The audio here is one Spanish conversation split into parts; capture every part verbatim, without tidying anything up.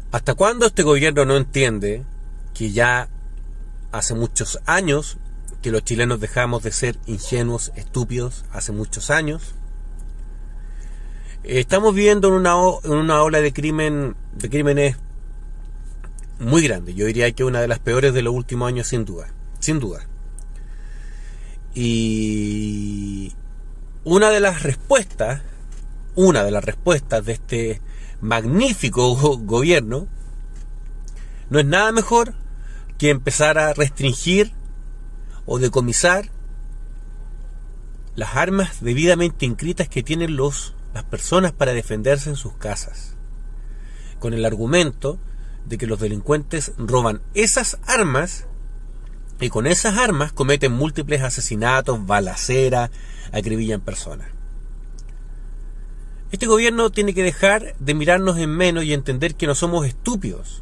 ¿Hasta cuándo este gobierno no entiende que ya hace muchos años que los chilenos dejamos de ser ingenuos, estúpidos? Hace muchos años. Estamos viviendo en una, en una ola de crimen, de crímenes muy grande. Yo diría que una de las peores de los últimos años, sin duda. Sin duda. Y una de las respuestas, una de las respuestas de este magnífico gobierno no es nada mejor que empezar a restringir o decomisar las armas debidamente inscritas que tienen los, las personas para defenderse en sus casas, con el argumento de que los delincuentes roban esas armas y con esas armas cometen múltiples asesinatos, balaceras, acribillan personas. Este gobierno tiene que dejar de mirarnos en menos y entender que no somos estúpidos,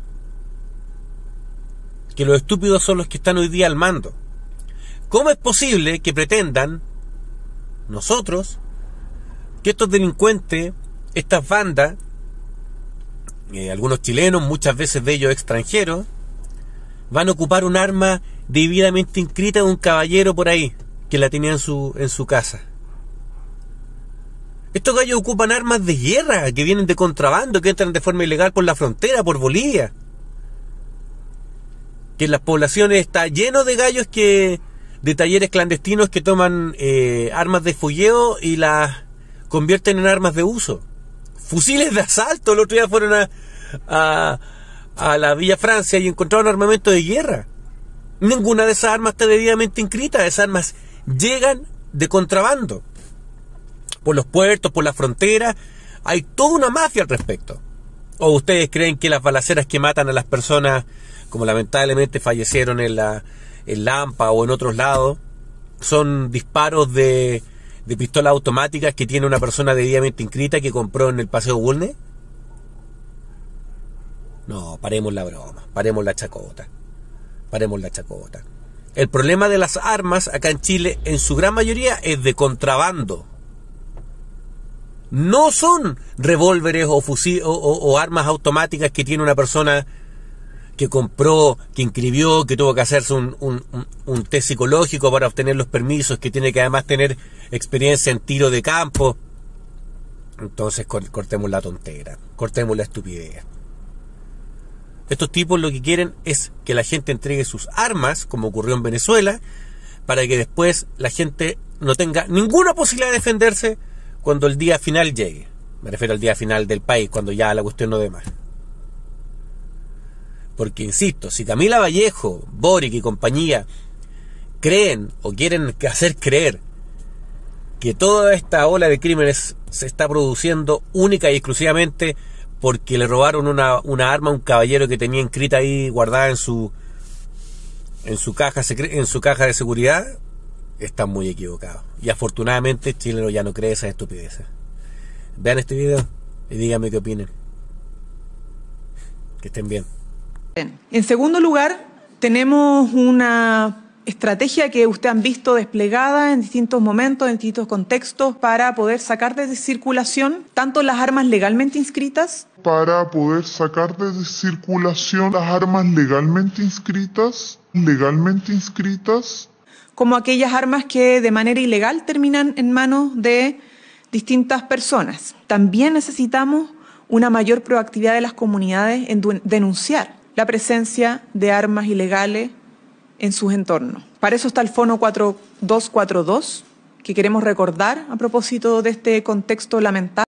que los estúpidos son los que están hoy día al mando. ¿Cómo es posible que pretendan nosotros que estos delincuentes, estas bandas, eh, algunos chilenos, muchas veces de ellos extranjeros, van a ocupar un arma debidamente inscrita de un caballero por ahí que la tenía en su, en su casa? Estos gallos ocupan armas de guerra que vienen de contrabando, que entran de forma ilegal por la frontera, por Bolivia. Que en las poblaciones está lleno de gallos que de talleres clandestinos que toman eh, armas de fogueo y las convierten en armas de uso. Fusiles de asalto. El otro día fueron a, a, a la Villa Francia y encontraron armamento de guerra. Ninguna de esas armas está debidamente inscrita. Esas armas llegan de contrabando por los puertos, por la frontera. Hay toda una mafia al respecto. ¿O ustedes creen que las balaceras que matan a las personas, como lamentablemente fallecieron en la en Lampa o en otros lados, son disparos de, de pistolas automáticas que tiene una persona debidamente inscrita que compró en el Paseo Bulnes? No, paremos la broma, paremos la chacota, paremos la chacota. El problema de las armas acá en Chile, en su gran mayoría, es de contrabando. No son revólveres o, fusil, o, o, o armas automáticas que tiene una persona que compró, que inscribió, que tuvo que hacerse un, un, un, un test psicológico para obtener los permisos, que tiene que además tener experiencia en tiro de campo. Entonces cortemos la tontera, cortemos la estupidez. Estos tipos lo que quieren es que la gente entregue sus armas, como ocurrió en Venezuela, para que después la gente no tenga ninguna posibilidad de defenderse cuando el día final llegue. Me refiero al día final del país, cuando ya la cuestión no dé más. Porque, insisto, si Camila Vallejo, Boric y compañía creen o quieren hacer creer que toda esta ola de crímenes se está produciendo única y exclusivamente porque le robaron una, una arma a un caballero que tenía inscrita ahí guardada en su en su caja en su caja de seguridad, están muy equivocados. Y afortunadamente el chileno ya no cree esas estupideces. Vean este video y díganme qué opinan. Que estén bien. En segundo lugar, tenemos una estrategia que ustedes han visto desplegada en distintos momentos, en distintos contextos, para poder sacar de circulación tanto las armas legalmente inscritas, para poder sacar de circulación las armas legalmente inscritas, legalmente inscritas, como aquellas armas que de manera ilegal terminan en manos de distintas personas. También necesitamos una mayor proactividad de las comunidades en denunciar la presencia de armas ilegales en sus entornos. Para eso está el Fono cuatro dos cuatro dos, que queremos recordar a propósito de este contexto lamentable.